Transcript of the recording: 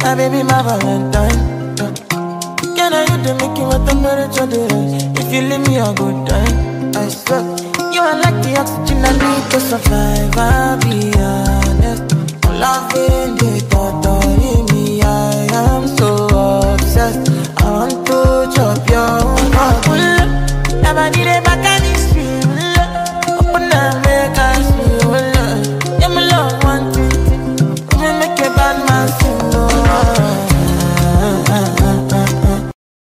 My baby, my Valentine. Can I you to make you what temperature is? If you leave me a good time, I swear. You are like the oxygen I need to survive. I'll be